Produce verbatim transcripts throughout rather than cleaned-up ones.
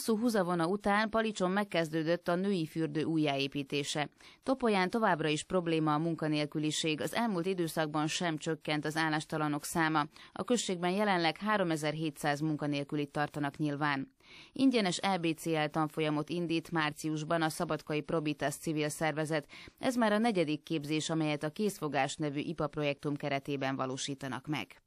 Hosszú húzavona után Palicson megkezdődött a női fürdő újjáépítése. Topolyán továbbra is probléma a munkanélküliség, az elmúlt időszakban sem csökkent az állástalanok száma. A községben jelenleg háromezer-hétszáz munkanélkülit tartanak nyilván. Ingyenes é bé cé el tanfolyamot indít márciusban a szabadkai Probitas civil szervezet. Ez már a negyedik képzés, amelyet a Készfogás nevű i pé á projektum keretében valósítanak meg.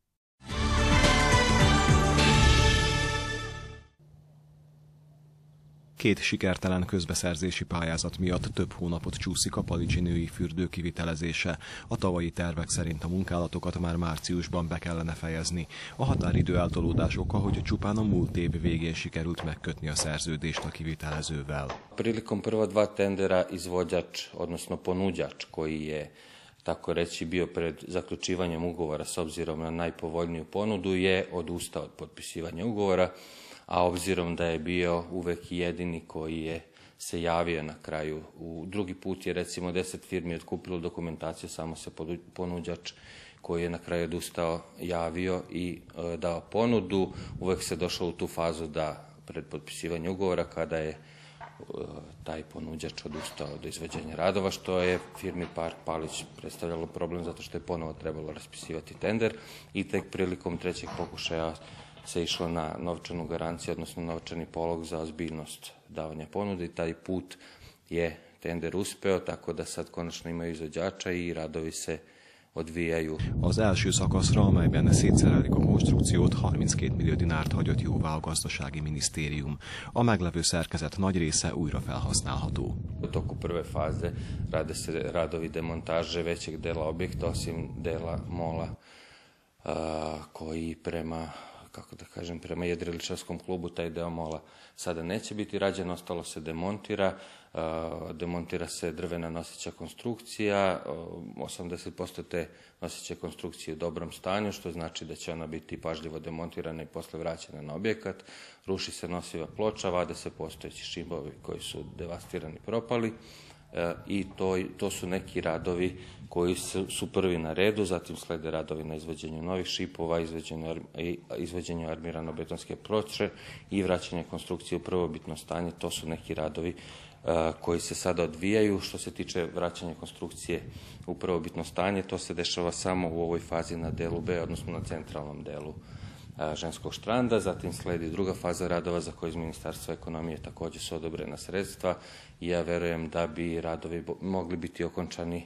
Két sikertelen közbeszerzési pályázat miatt több hónapot csúszik a palicsi női fürdő kivitelezése. A tavalyi tervek szerint a munkálatokat már márciusban be kellene fejezni. A határidő eltolódás oka, hogy csupán a múlt év végén sikerült megkötni a szerződést a kivitelezővel. Prilikom prva dva tendera izvođač, odnosno ponuđač koji je tako reći bio pred zaključivanjem ugovora s obzirom na najpovoljniju ponudu je odustao od potpisivanja ugovora, a obzirom da je bio uvek jedini koji je se javio na kraju. U drugi put je recimo deset firmi otkupilo dokumentaciju, samo se ponuđač koji je na kraju odustao javio i e, dao ponudu. Uvek se došlo u tu fazu da pred potpisivanje ugovora kada je e, taj ponuđač odustao od izvođenja radova, što je firmi Park Palić predstavljalo problem zato što je ponovo trebalo raspisivati tender i tek prilikom trećeg pokušaja se išlo na novčanu garanciju, odnosno novčani polog za ozbiljnost davanja ponude i taj put je tender uspeo, tako da sad konačno imaju izvođača i radovi se odvijaju. Az első szakaszra, amelyben szétszerelik a konstrukciót, harminckét millió dinárt hagyott jóvá a gazdasági minisztérium. A meglevő szerkezet nagy része újra felhasználható. U toku prve faze rade se radovi demontaže većeg dela objekta, osim dela mola uh, koji prema kako da kažem, prema jedriličarskom klubu taj deo mola sada neće biti rađen, ostalo se demontira, demontira se drvena noseća konstrukcija, osamdeset posto te noseće konstrukcije u dobrom stanju, što znači da će ona biti pažljivo demontirana i posle vraćena na objekat, ruši se nosiva ploča, vade se postojeći šibovi koji su devastirani, propali, i to, to su neki radovi koji su, su prvi na redu, zatim slede radovi na izvođenju novih šipova, izvođenju, izvođenju armirano-betonske ploče i vraćanje konstrukcije u prvobitno stanje. To su neki radovi uh, koji se sada odvijaju. Što se tiče vraćanja konstrukcije u prvobitno stanje, to se dešava samo u ovoj fazi na delu B, odnosno na centralnom delu ženskog štranda, zatim sledi druga faza radova za koje iz Ministarstva ekonomije također su odobrena sredstva i ja verujem da bi radovi mogli biti okončani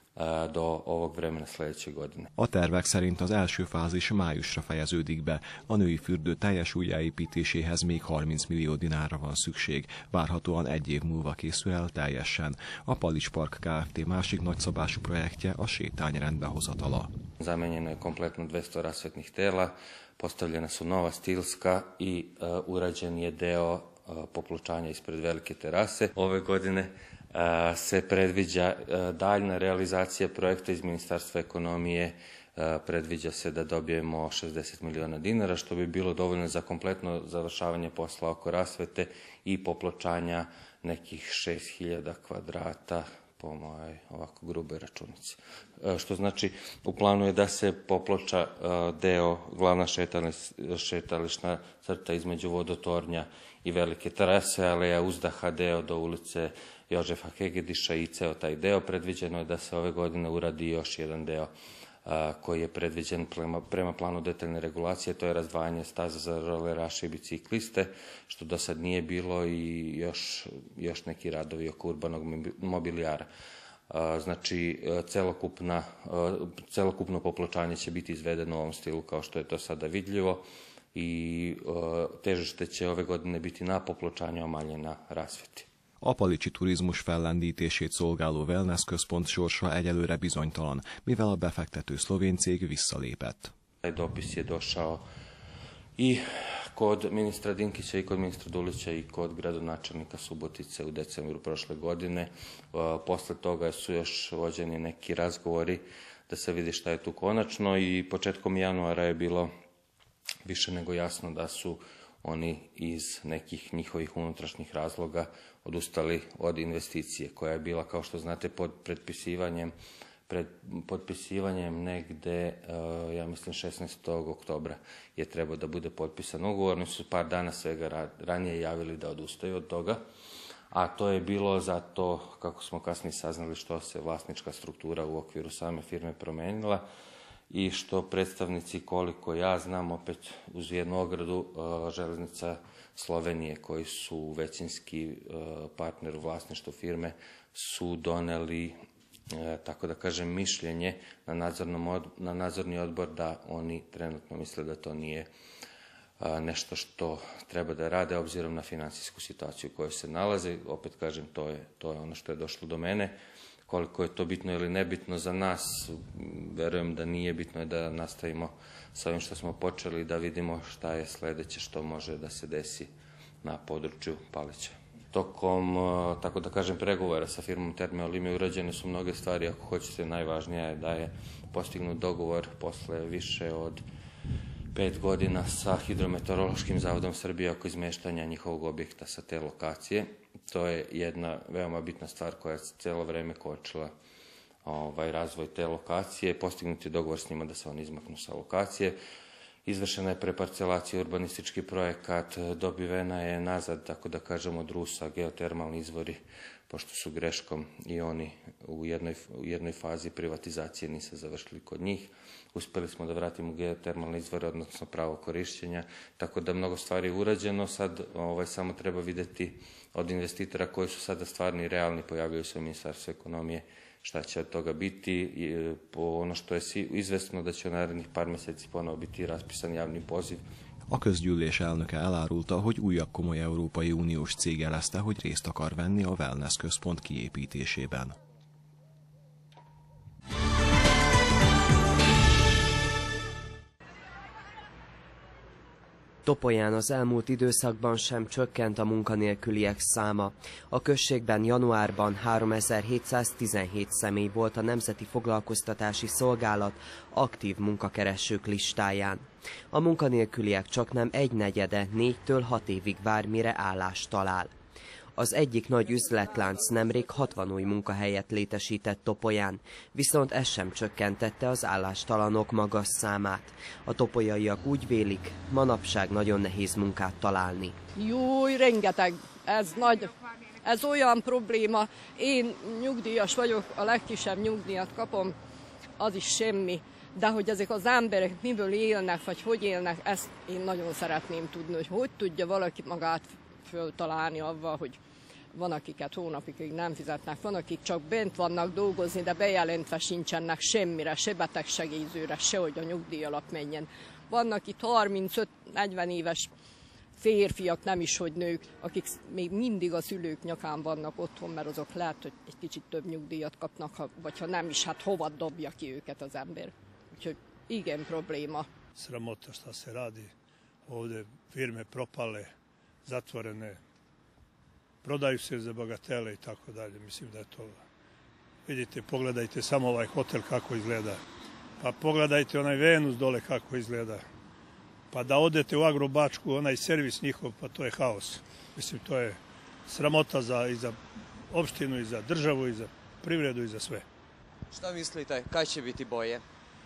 do ovog vremena sljedeće godine. A tervek szerint az első fázis májusra fejeződik be. A női fürdő teljes újjáépítéséhez még harminc millió dinárra van szükség. Várhatóan egy év múlva készül el teljesen. A Palić Park Kft. Másik nagyszabású projektje a sétány rendbehozatala. Zamenjeno je kompletno dvesta rasvetnih tela, postavljena su nova stilska i uh, urađen je deo uh, popločanja ispred velike terase. Ove godine uh, se predviđa uh, daljna realizacija projekta iz Ministarstva ekonomije. Uh, predviđa se da dobijemo šezdeset miliona dinara, što bi bilo dovoljno za kompletno završavanje posla oko rasvete i popločanja nekih šest hiljada kvadrata po mojoj ovako gruboj računici. Što znači, u planu je da se poploča deo, glavna šetališna crta između vodotornja i velike terase, aleja uzdaha, deo do ulice Jožefa Hegediša i ceo taj deo. Predviđeno je da se ove godine uradi još jedan deo koji je predviđen prema, prema planu detaljne regulacije, to je razdvajanje staza za roleraše i bicikliste, što do sad nije bilo, i još, još neki radovi oko urbanog mobilijara. Znači, celokupna, celokupno popločanje će biti izvedeno u ovom stilu kao što je to sada vidljivo i težište će ove godine biti na popločanju, a manje na rasveti. A palicsi turizmus fellendítését szolgáló wellness központ sorsa egyelőre bizonytalan, mivel a befektető szlovén cég visszalépett. Taj dopis je došao i kod ministra Dinkića i kod ministra Dulića i kod gradonačelnika Subotice u decembru prošle godine. Posle toga su još vođeni neki razgovori da se vidi šta je tu konačno i početkom januara je bilo više nego jasno da su oni iz nekih njihovih unutrašnjih razloga odustali od investicije koja je bila, kao što znate, pod pretpisivanjem pred potpisivanjem negde, ja mislim šesnaestog oktobra je trebao da bude potpisan ugovor. Oni su par dana svega ranije javili da odustaju od toga, a to je bilo zato, kako smo kasnije saznali, što se vlasnička struktura u okviru same firme promenila i što predstavnici, koliko ja znam, opet uz jednu ogradu, Železnica Slovenije, koji su većinski partner u vlasništvu firme, su doneli, tako da kažem, mišljenje na, nadzornom od, na nadzorni odbor da oni trenutno misle da to nije nešto što treba da rade obzirom na finansijsku situaciju u kojoj se nalaze. Opet kažem, to je, to je ono što je došlo do mene. Koliko je to bitno ili nebitno za nas, verujem da nije. Bitno je da nastavimo sa ovim što smo počeli i da vidimo šta je sledeće što može da se desi na području Palića. Tokom, tako da kažem, pregovora sa firmom Termeolimi urađene su mnoge stvari. Ako hoćete, najvažnija je da je postignut dogovor posle više od pet godina sa Hidrometeorološkim zavodom Srbije oko izmeštanja njihovog objekta sa te lokacije. To je jedna veoma bitna stvar koja je cijelo vreme kočila ovaj, razvoj te lokacije. Postignut je dogovor s njima da se oni izmaknu sa lokacije. Izvršena je preparcelacija, urbanistički projekat, dobivena je nazad, tako da kažemo, od Rusa geotermalni izvori, pošto su greškom i oni u jednoj, u jednoj fazi privatizacije nisu završili kod njih. Uspeli smo da vratimo geotermalne izvore, odnosno pravo korišćenja, tako da mnogo stvari je urađeno. Sad ovaj, samo treba videti od investitora koji su sada stvarni i realni, pojavljaju se u Ministarstvu ekonomije, šta će od toga biti. I, po ono što je izvesno da će u narednih par meseci ponovo biti raspisan javni poziv. A közgyűlés elnöke elárulta, hogy újabb komoly Európai Uniós cég jelezte, hogy részt akar venni a wellness központ kiépítésében. Topolyán az elmúlt időszakban sem csökkent a munkanélküliek száma. A községben januárban háromezer-hétszáztizenhét személy volt a Nemzeti Foglalkoztatási Szolgálat aktív munkakeresők listáján. A munkanélküliek csaknem egynegyede négytől hat évig vár, mire állást talál. Az egyik nagy üzletlánc nemrég hatvan új munkahelyet létesített Topolyán, viszont ez sem csökkentette az állástalanok magas számát. A topolyaiak úgy vélik, manapság nagyon nehéz munkát találni. Júj, rengeteg, ez nagy, ez olyan probléma. Én nyugdíjas vagyok, a legkisebb nyugdíjat kapom, az is semmi. De hogy ezek az emberek miből élnek, vagy hogy élnek, ezt én nagyon szeretném tudni, hogy hogy tudja valaki magát föltalálni avval, hogy van, akiket hónapig nem fizetnek, van, akik csak bent vannak dolgozni, de bejelentve sincsenek semmire, se betegsegélyzőre, se hogy a nyugdíj alap menjen. Vannak itt harmincöt-negyven éves férfiak, nem is hogy nők, akik még mindig a szülők nyakán vannak otthon, mert azok lehet, hogy egy kicsit több nyugdíjat kapnak, vagy ha nem is, hát hova dobja ki őket az ember. Úgyhogy igen, probléma. Sramota šta se radi, ovdje firme propale, zatvorene, prodaju se za bagatele i tako dalje. Mislim da je to... Vidite, pogledajte samo ovaj hotel kako izgleda. Pa pogledajte onaj Venus dole kako izgleda. Pa da odete u Agrobačku, onaj servis njihov, pa to je haos. Mislim, to je sramota za, i za opštinu, i za državu, i za privredu, i za sve. Šta mislite, kad će biti bolje?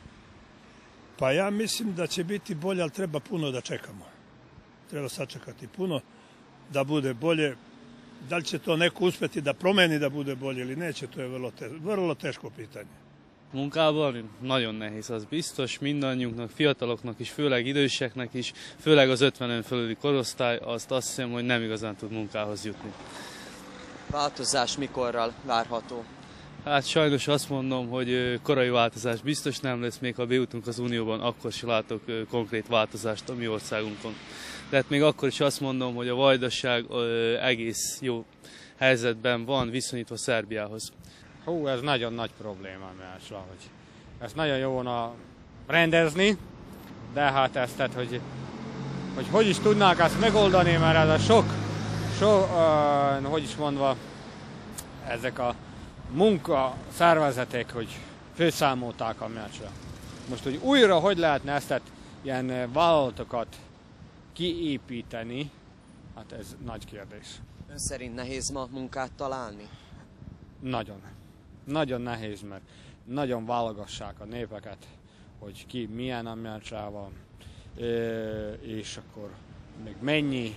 Pa ja mislim da će biti bolje, ali treba puno da čekamo. Treba sačekati puno da bude bolje. Da li će to neko uspeti da promeni da bude bolje ili neće, to je vrlo, te, vrlo teško pitanje. Munkában nagyon nehéz, az biztos, mindannyiunknak, fiataloknak is, főleg időseknek is, főleg az ötvenen fölüli korosztály, azt azt hiszem, hogy nem igazán tud munkához jutni. Változás mikorral várható? Hát sajnos azt mondom, hogy korai változás biztos nem lesz, még ha bejutunk az Unióban, akkor se látok konkrét változást a mi országunkon. Tehát még akkor is azt mondom, hogy a Vajdaság egész jó helyzetben van viszonyítva Szerbiához. Hú, ez nagyon nagy probléma, mert hogy ezt nagyon jó volna rendezni, de hát ezt, tehát, hogy, hogy hogy is tudnák ezt megoldani, mert ez a sok, sok uh, hogy is mondva, ezek a munkaszervezetek, hogy főszámolták a meccsre. Most, hogy újra hogy lehetne ezt, tehát ilyen vállalatokat kiépíteni, hát ez nagy kérdés. Ön szerint nehéz ma munkát találni? Nagyon. Nagyon nehéz, mert nagyon válogassák a népeket, hogy ki milyen amnyácsával, és akkor még mennyi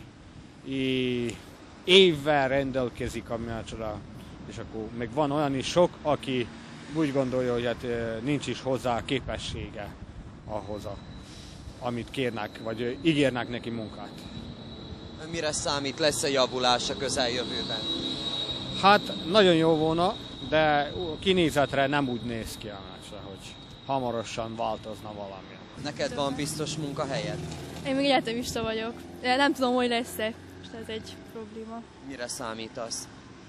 évvel rendelkezik amnyácsra, és akkor még van olyan is sok, aki úgy gondolja, hogy hát nincs is hozzá képessége ahhoz, amit kérnek, vagy ígérnek neki munkát. Mire számít, lesz a javulás a közeljövőben? Hát nagyon jó volna, de kinézetre nem úgy néz ki, hogy hamarosan változna valami. Neked van biztos munkahelyed? Én még egyetemista vagyok. Nem tudom, hogy lesz-e, és ez egy probléma. Mire számítasz?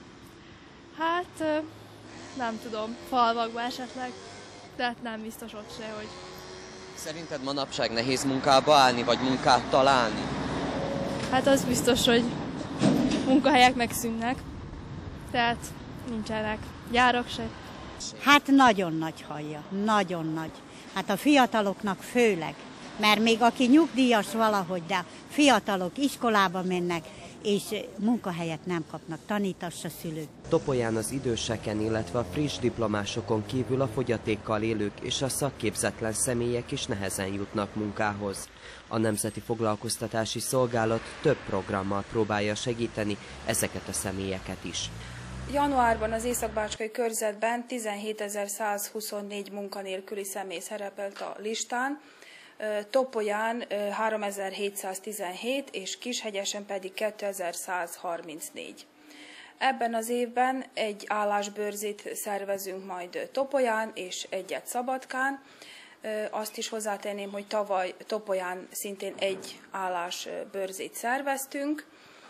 Hát nem tudom, falvakban esetleg, de hát nem biztos ott se, hogy... Szerinted manapság nehéz munkába állni, vagy munkát találni? Hát az biztos, hogy munkahelyek megszűnnek, tehát nincsenek gyárak se. Hát nagyon nagy hallja, nagyon nagy. Hát a fiataloknak főleg, mert még aki nyugdíjas valahogy, de fiatalok iskolába mennek, és munkahelyet nem kapnak, tanítassa szülők. Topolyán az időseken, illetve a friss diplomásokon kívül a fogyatékkal élők és a szakképzetlen személyek is nehezen jutnak munkához. A Nemzeti Foglalkoztatási Szolgálat több programmal próbálja segíteni ezeket a személyeket is. Januárban az észak-bácskai körzetben tizenhétezer-százhuszonnégy munkanélküli személy szerepelt a listán, Topolyán háromezer-hétszáztizenhét és Kishegyesen pedig kétezer-százharmincnégy. Ebben az évben egy állásbőrzét szervezünk majd Topolyán és egyet Szabadkán. Azt is hozzátenném, hogy tavaly Topolyán szintén egy állásbőrzét szerveztünk.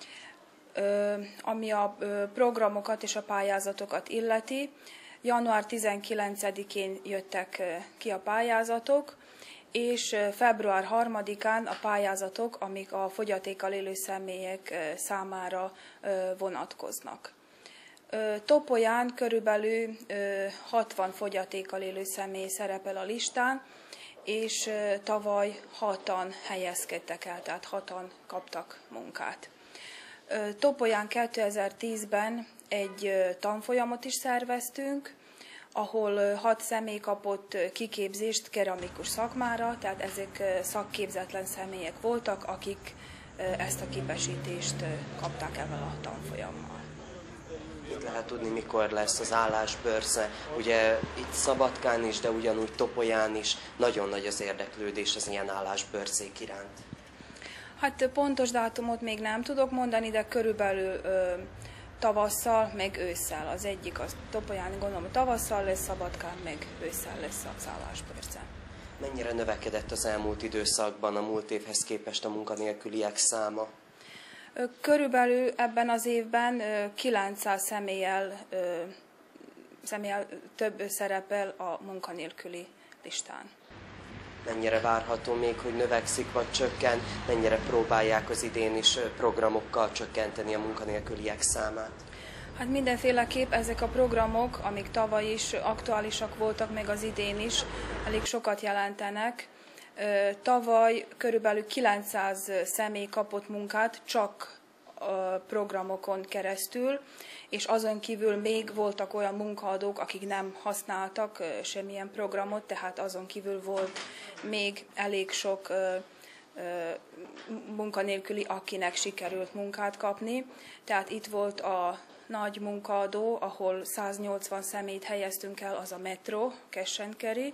Ami a programokat és a pályázatokat illeti, január tizenkilencedikén jöttek ki a pályázatok, és február harmadikán a pályázatok, amik a fogyatékkal élő személyek számára vonatkoznak. Topolyán körülbelül hatvan fogyatékkal élő személy szerepel a listán, és tavaly hatan helyezkedtek el, tehát hatan kaptak munkát. Topolyán kétezer-tízben egy tanfolyamot is szerveztünk, ahol hat személy kapott kiképzést keramikus szakmára, tehát ezek szakképzetlen személyek voltak, akik ezt a képesítést kapták ezzel a tanfolyammal. Mit lehet tudni, mikor lesz az állásbőrze? Ugye itt Szabadkán is, de ugyanúgy Topolyán is nagyon nagy az érdeklődés az ilyen állásbőrzék iránt. Hát pontos dátumot még nem tudok mondani, de körülbelül ö, tavasszal, meg ősszel. Az egyik az Topolyán, gondolom, tavasszal lesz, Szabadkán, meg ősszel lesz az állásbőrze. Mennyire növekedett az elmúlt időszakban a múlt évhez képest a munkanélküliek száma? Körülbelül ebben az évben kilencszáz személlyel, személlyel több szerepel a munkanélküli listán. Mennyire várható még, hogy növekszik vagy csökken? Mennyire próbálják az idén is programokkal csökkenteni a munkanélküliek számát? Hát mindenféleképp ezek a programok, amik tavaly is aktuálisak voltak, meg az idén is, elég sokat jelentenek. Tavaly körülbelül kilencszáz személy kapott munkát csak programokon keresztül, és azon kívül még voltak olyan munkaadók, akik nem használtak semmilyen programot, tehát azon kívül volt még elég sok munkanélküli, akinek sikerült munkát kapni. Tehát itt volt a nagy munkaadó, ahol száznyolcvan személyt helyeztünk el, az a Metro, Cash and Carry,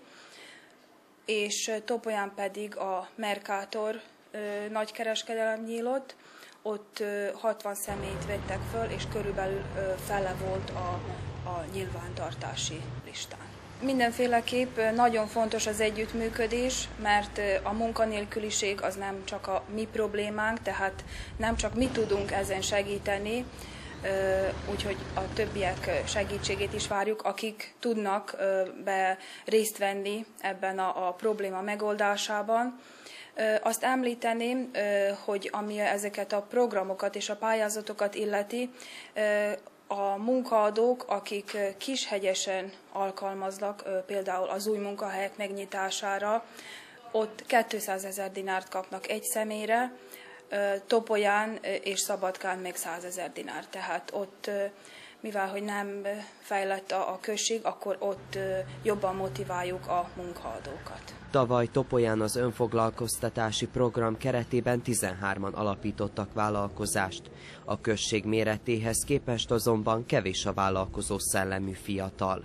és Topolyán pedig a Mercator nagykereskedelem nyílott, ott hatvan személyt vettek föl, és körülbelül fele volt a, a nyilvántartási listán. Mindenféleképp nagyon fontos az együttműködés, mert a munkanélküliség az nem csak a mi problémánk, tehát nem csak mi tudunk ezen segíteni, úgyhogy a többiek segítségét is várjuk, akik tudnak be részt venni ebben a, a probléma megoldásában. Azt említeném, hogy ami ezeket a programokat és a pályázatokat illeti, a munkaadók, akik Kishegyesen alkalmaznak, például az új munkahelyek megnyitására, ott kétszázezer dinárt kapnak egy személyre, Topolyán és Szabadkán meg százezer dinár. Tehát ott mivel hogy nem fejlett a, a község, akkor ott jobban motiváljuk a munkaadókat. Tavaly Topolyán az önfoglalkoztatási program keretében tizenhárman alapítottak vállalkozást. A község méretéhez képest azonban kevés a vállalkozó szellemű fiatal.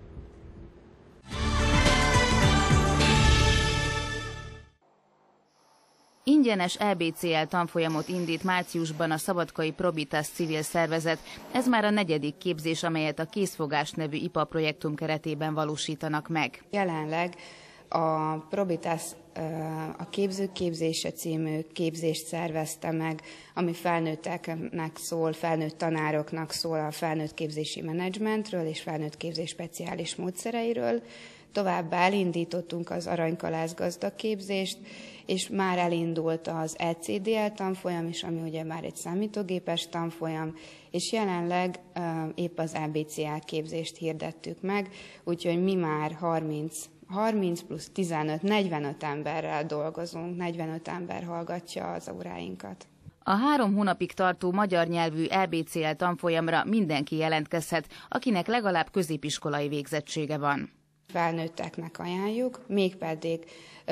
Ingyenes é bé cé el tanfolyamot indít márciusban a szabadkai Probitas civil szervezet. Ez már a negyedik képzés, amelyet a Készfogás nevű i pé á projektum keretében valósítanak meg. Jelenleg a Probitas a Képzők Képzése című képzést szervezte meg, ami felnőtteknek szól, felnőtt tanároknak szól a felnőtt képzési menedzsmentről és felnőtt képzés speciális módszereiről. Továbbá elindítottunk az Aranykalász gazdaképzést, és már elindult az é cé dé el tanfolyam is, ami ugye már egy számítógépes tanfolyam, és jelenleg uh, épp az é bé cé el képzést hirdettük meg, úgyhogy mi már harminc, harminc plusz tizenöt, negyvenöt emberrel dolgozunk, negyvenöt ember hallgatja az óráinkat. A három hónapig tartó magyar nyelvű é bé cé el tanfolyamra mindenki jelentkezhet, akinek legalább középiskolai végzettsége van. Felnőtteknek ajánljuk, mégpedig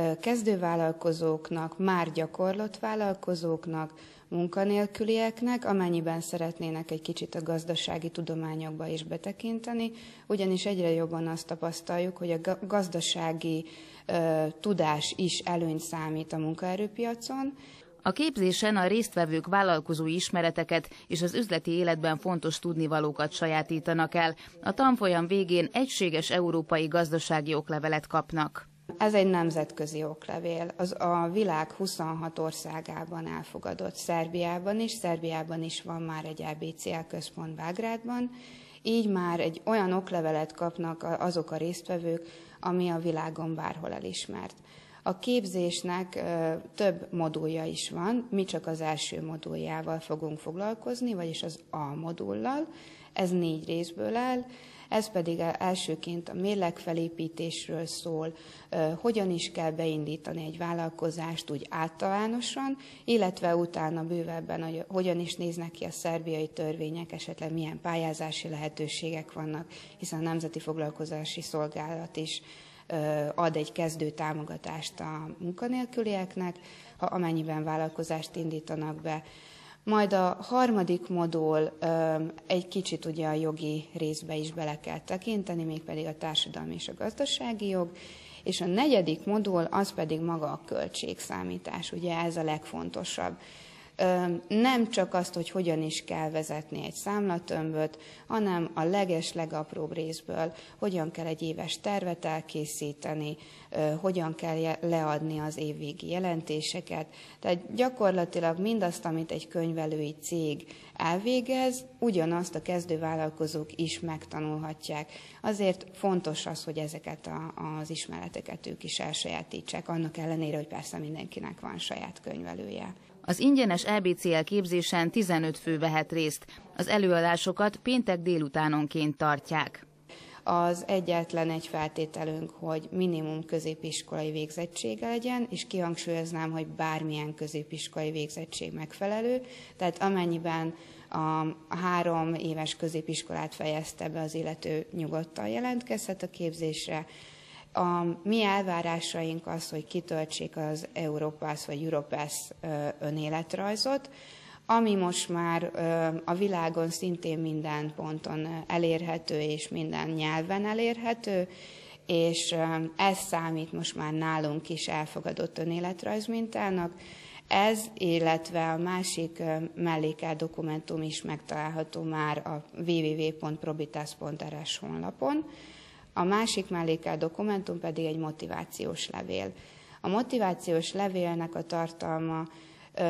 kezdővállalkozóknak, már gyakorlott vállalkozóknak, munkanélkülieknek, amennyiben szeretnének egy kicsit a gazdasági tudományokba is betekinteni, ugyanis egyre jobban azt tapasztaljuk, hogy a gazdasági uh, tudás is előnyt számít a munkaerőpiacon. A képzésen a résztvevők vállalkozói ismereteket és az üzleti életben fontos tudnivalókat sajátítanak el. A tanfolyam végén egységes európai gazdasági oklevelet kapnak. Ez egy nemzetközi oklevél. Az a világ huszonhat országában elfogadott, Szerbiában is. Szerbiában is van már egy é bé cé el központ Belgrádban. Így már egy olyan oklevelet kapnak azok a résztvevők, ami a világon bárhol elismert. A képzésnek ö, több modulja is van, mi csak az első moduljával fogunk foglalkozni, vagyis az A modullal. Ez négy részből áll, ez pedig elsőként a mérlegfelépítésről szól, ö, hogyan is kell beindítani egy vállalkozást úgy általánosan, illetve utána bővebben, hogy hogyan is néznek ki a szerbiai törvények, esetleg milyen pályázási lehetőségek vannak, hiszen a Nemzeti Foglalkozási Szolgálat is ad egy kezdő támogatást a munkanélkülieknek, ha amennyiben vállalkozást indítanak be. Majd a harmadik modul egy kicsit ugye a jogi részbe is bele kell tekinteni, mégpedig a társadalmi és a gazdasági jog, és a negyedik modul az pedig maga a költségszámítás, ugye ez a legfontosabb. Nem csak azt, hogy hogyan is kell vezetni egy számlatömböt, hanem a leges-legapróbb részből, hogyan kell egy éves tervet elkészíteni, hogyan kell leadni az évvégi jelentéseket. Tehát gyakorlatilag mindazt, amit egy könyvelői cég elvégez, ugyanazt a kezdővállalkozók is megtanulhatják. Azért fontos az, hogy ezeket a, az ismereteket ők is elsajátítsák, annak ellenére, hogy persze mindenkinek van saját könyvelője. Az ingyenes é bé cé el képzésen tizenöt fő vehet részt. Az előadásokat péntek délutánonként tartják. Az egyetlen egy feltételünk, hogy minimum középiskolai végzettsége legyen, és kihangsúlyoznám, hogy bármilyen középiskolai végzettség megfelelő, tehát amennyiben a három éves középiskolát fejezte be az illető, nyugodtan jelentkezhet a képzésre. A mi elvárásaink az, hogy kitöltsék az Europass vagy Europass önéletrajzot, ami most már a világon szintén minden ponton elérhető és minden nyelven elérhető, és ez számít most már nálunk is elfogadott önéletrajzmintának. Ez, illetve a másik mellékelt dokumentum is megtalálható már a double-u double-u double-u pont probitas pont er es honlapon. A másik mellékelt dokumentum pedig egy motivációs levél. A motivációs levélnek a tartalma ö,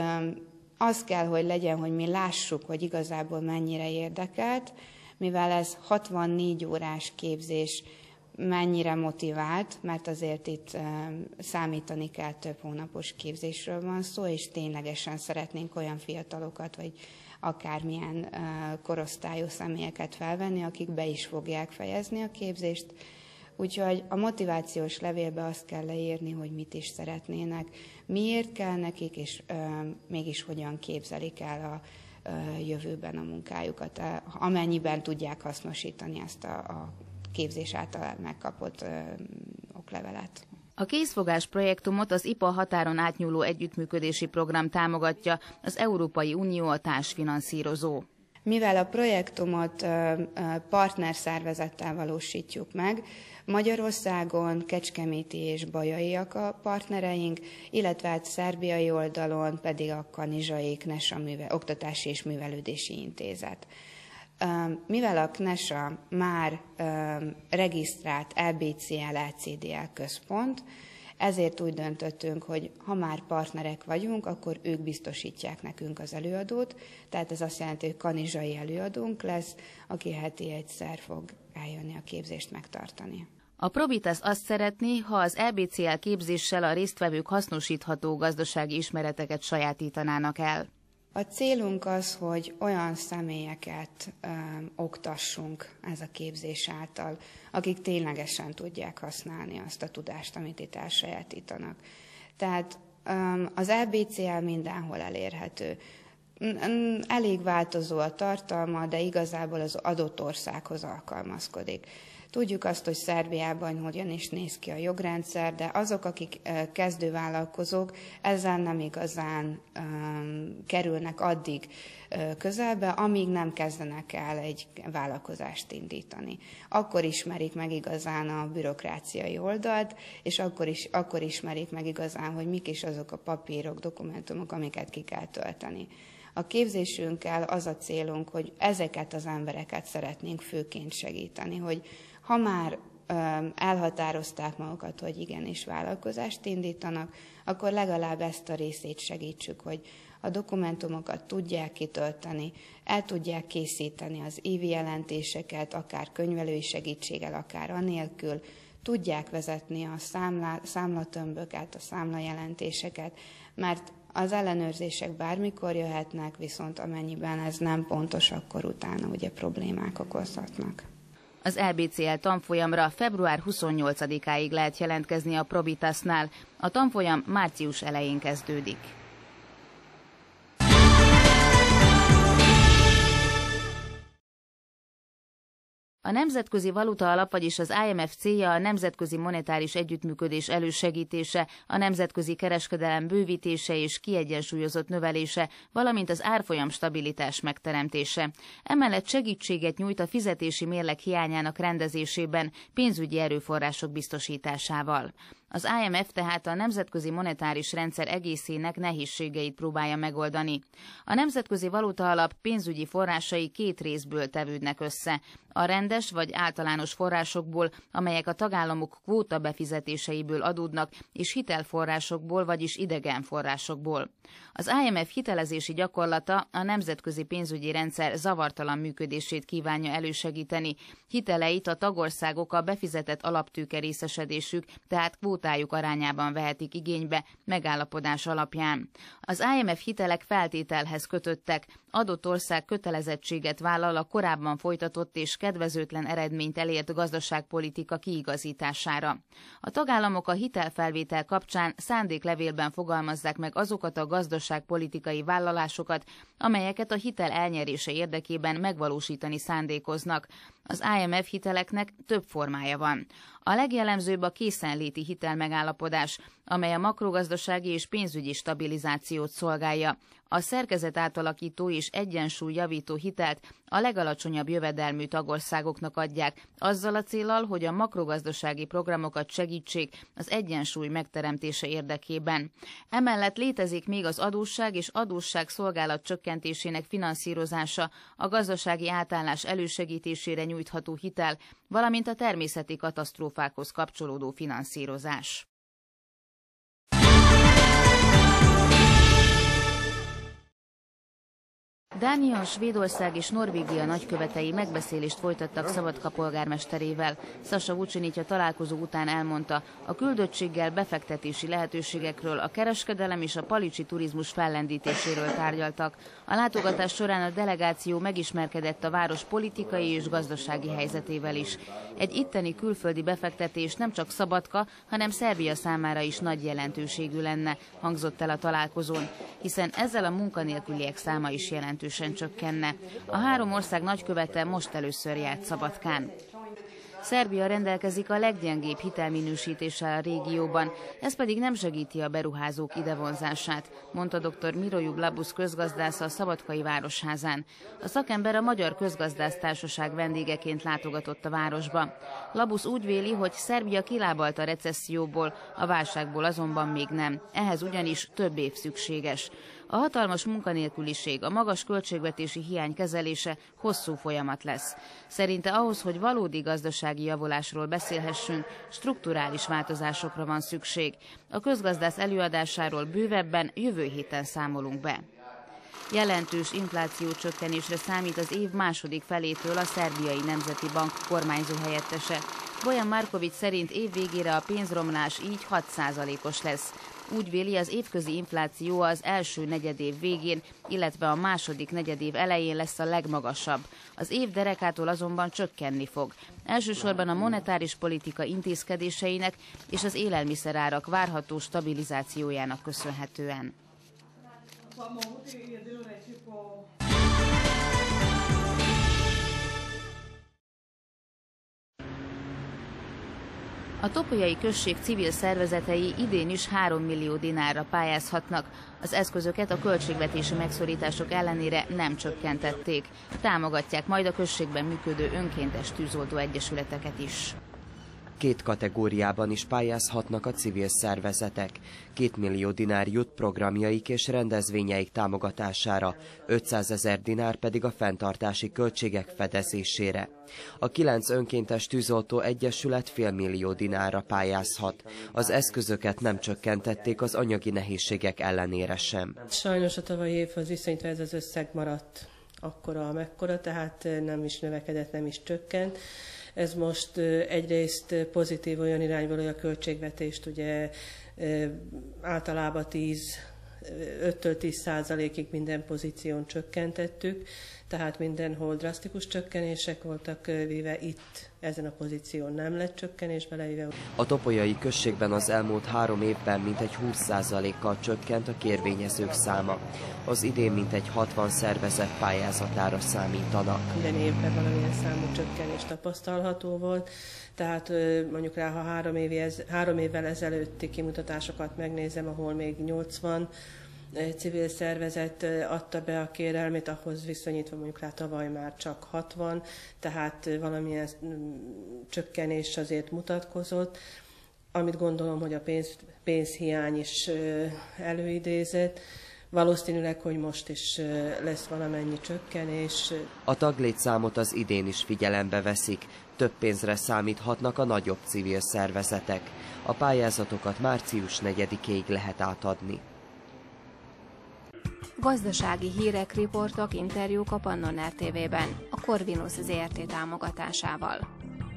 az kell, hogy legyen, hogy mi lássuk, hogy igazából mennyire érdekelt, mivel ez hatvannégy órás képzés mennyire motivált, mert azért itt ö, számítani kell, több hónapos képzésről van szó, és ténylegesen szeretnénk olyan fiatalokat, vagy akármilyen uh, korosztályú személyeket felvenni, akik be is fogják fejezni a képzést. Úgyhogy a motivációs levélbe azt kell leírni, hogy mit is szeretnének, miért kell nekik, és uh, mégis hogyan képzelik el a jövőben a munkájukat, amennyiben tudják hasznosítani ezt a, a képzés által megkapott oklevelet. A kézfogás projektumot az I P A határon átnyúló együttműködési program támogatja, az Európai Unió a társfinanszírozó. Mivel a projektumot partnerszervezettel valósítjuk meg, Magyarországon Kecskeméti és Bajaiak a partnereink, illetve hát szerbiai oldalon pedig a Kanizsai Knesa műve, Oktatási és Művelődési Intézet. Mivel a Knesa már regisztrált E B C L E C D L központ, ezért úgy döntöttünk, hogy ha már partnerek vagyunk, akkor ők biztosítják nekünk az előadót, tehát ez azt jelenti, hogy kanizsai előadónk lesz, aki heti egyszer fog eljönni a képzést megtartani. A Probitas azt szeretné, ha az E B C L képzéssel a résztvevők hasznosítható gazdasági ismereteket sajátítanának el. A célunk az, hogy olyan személyeket ö, oktassunk ez a képzés által, akik ténylegesen tudják használni azt a tudást, amit itt elsajátítanak. Tehát ö, az E B C L mindenhol elérhető. Elég változó a tartalma, de igazából az adott országhoz alkalmazkodik. Tudjuk azt, hogy Szerbiában hogyan is néz ki a jogrendszer, de azok, akik kezdővállalkozók, ezzel nem igazán um, kerülnek addig uh, közelbe, amíg nem kezdenek el egy vállalkozást indítani. Akkor ismerik meg igazán a bürokráciai oldalt, és akkor, is, akkor ismerik meg igazán, hogy mik is azok a papírok, dokumentumok, amiket ki kell tölteni. A képzésünkkel az a célunk, hogy ezeket az embereket szeretnénk főként segíteni, hogy ha már ö, elhatározták magukat, hogy igenis vállalkozást indítanak, akkor legalább ezt a részét segítsük, hogy a dokumentumokat tudják kitölteni, el tudják készíteni az évi jelentéseket, akár könyvelői segítséggel, akár anélkül, tudják vezetni a számlá, számlatömböket, a számlajelentéseket, mert az ellenőrzések bármikor jöhetnek, viszont amennyiben ez nem pontos, akkor utána ugye problémák okozhatnak. Az E B C L tanfolyamra február huszonnyolcadikáig lehet jelentkezni a Probitasnál. A tanfolyam március elején kezdődik. A Nemzetközi Valutaalap, vagyis az I M F célja a nemzetközi monetáris együttműködés elősegítése, a nemzetközi kereskedelem bővítése és kiegyensúlyozott növelése, valamint az árfolyam stabilitás megteremtése. Emellett segítséget nyújt a fizetési mérleg hiányának rendezésében, pénzügyi erőforrások biztosításával. Az I M F tehát a nemzetközi monetáris rendszer egészének nehézségeit próbálja megoldani. A Nemzetközi Valutaalap pénzügyi forrásai két részből tevődnek össze. A rendes vagy általános forrásokból, amelyek a tagállamok kvóta befizetéseiből adódnak, és hitelforrásokból, vagyis idegen forrásokból. Az I M F hitelezési gyakorlata a nemzetközi pénzügyi rendszer zavartalan működését kívánja elősegíteni. Hiteleit a tagországok a befizetett alaptőke részesedésük, tehát kvótájuk arányában vehetik igénybe megállapodás alapján. Az I M F hitelek feltételhez kötöttek, adott ország kötelezettséget vállal a korábban folytatott és kedvezőtlen eredményt elért gazdaságpolitika kiigazítására. A tagállamok a hitelfelvétel kapcsán szándéklevélben fogalmazzák meg azokat a gazdaságpolitikai vállalásokat, amelyeket a hitel elnyerése érdekében megvalósítani szándékoznak. Az I M F hiteleknek több formája van. A legjellemzőbb a készenléti hitelmegállapodás, amely a makrogazdasági és pénzügyi stabilizációt szolgálja. A szerkezet átalakító és egyensúlyjavító hitelt a legalacsonyabb jövedelmű tagországoknak adják, azzal a céllal, hogy a makrogazdasági programokat segítsék az egyensúly megteremtése érdekében. Emellett létezik még az adósság és adósság szolgálat csökkentésének finanszírozása, a gazdasági átállás elősegítésére nyújtható hitel, valamint a természeti katasztrófákhoz kapcsolódó finanszírozás. Dánia, Svédország és Norvégia nagykövetei megbeszélést folytattak Szabadka polgármesterével. Sasa Vucinic találkozó után elmondta, a küldöttséggel befektetési lehetőségekről, a kereskedelem és a palicsi turizmus fellendítéséről tárgyaltak. A látogatás során a delegáció megismerkedett a város politikai és gazdasági helyzetével is. Egy itteni külföldi befektetés nem csak Szabadka, hanem Szerbia számára is nagy jelentőségű lenne, hangzott el a találkozón, hiszen ezzel a munkanélküliek száma is jelentős. jelentősen csökkenne. A három ország nagykövete most először járt Szabadkán. Szerbia rendelkezik a leggyengébb hitelminősítéssel a régióban, ez pedig nem segíti a beruházók idevonzását, mondta dr. Miroljub Labusz közgazdász a Szabadkai Városházán. A szakember a Magyar Közgazdásztársaság vendégeként látogatott a városba. Labusz úgy véli, hogy Szerbia kilábalt a recesszióból, a válságból azonban még nem. Ehhez ugyanis több év szükséges. A hatalmas munkanélküliség, a magas költségvetési hiány kezelése hosszú folyamat lesz. Szerinte ahhoz, hogy valódi gazdasági javulásról beszélhessünk, strukturális változásokra van szükség. A közgazdász előadásáról bővebben jövő héten számolunk be. Jelentős inflációcsökkenésre számít az év második felétől a Szerbiai Nemzeti Bank kormányzó helyettese. Bojan Marković szerint év végére a pénzromlás így hat százalékos lesz. Úgy véli, az évközi infláció az első negyedév végén, illetve a második negyedév elején lesz a legmagasabb. Az év derekától azonban csökkenni fog. Elsősorban a monetáris politika intézkedéseinek és az élelmiszerárak várható stabilizációjának köszönhetően. A topolyai község civil szervezetei idén is három millió dinárra pályázhatnak. Az eszközöket a költségvetési megszorítások ellenére nem csökkentették. Támogatják majd a községben működő önkéntes tűzoltó egyesületeket is. Két kategóriában is pályázhatnak a civil szervezetek. Két millió dinár jut programjaik és rendezvényeik támogatására, ötszázezer dinár pedig a fenntartási költségek fedezésére. A kilenc önkéntes tűzoltó egyesület félmillió dinárra pályázhat. Az eszközöket nem csökkentették az anyagi nehézségek ellenére sem. Sajnos a tavalyi évhoz viszonyítva ez az összeg maradt akkora, amekkora, tehát nem is növekedett, nem is csökkent. Ez most egyrészt pozitív olyan irányból, hogy a költségvetést ugye általában öttől tíz százalékig minden pozíción csökkentettük, tehát mindenhol drasztikus csökkenések voltak véve, itt ezen a pozíción nem lett csökkenés belevéve. A topolyai községben az elmúlt három évben mintegy húsz százalékkal csökkent a kérvényezők száma. Az idén mintegy hatvan szervezet pályázatára számítanak. Minden évben valamilyen számú csökkenés tapasztalható volt, tehát mondjuk rá, ha három, évi, három évvel ezelőtti kimutatásokat megnézem, ahol még nyolcvan civil szervezet adta be a kérelmét, ahhoz viszonyítva mondjuk rá tavaly már csak hatvan, tehát valamilyen csökkenés azért mutatkozott, amit gondolom, hogy a pénz, pénzhiány is előidézett. Valószínűleg, hogy most is lesz valamennyi csökkenés. A taglétszámot az idén is figyelembe veszik, több pénzre számíthatnak a nagyobb civil szervezetek. A pályázatokat március negyedikéig lehet átadni. Gazdasági hírek, riportok, interjúk a Pannon er té vében, a Corvinus zé er té támogatásával.